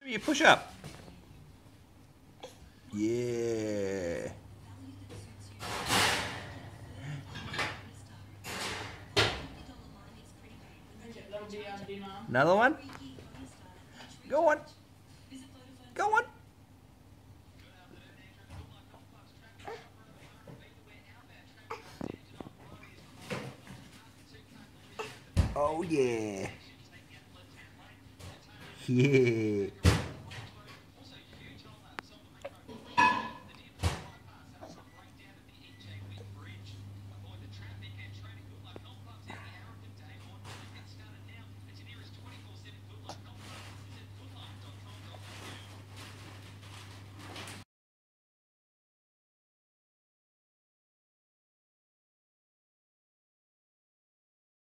You push up. Yeah. Another one? Go on. Go on. Oh yeah. Yeah.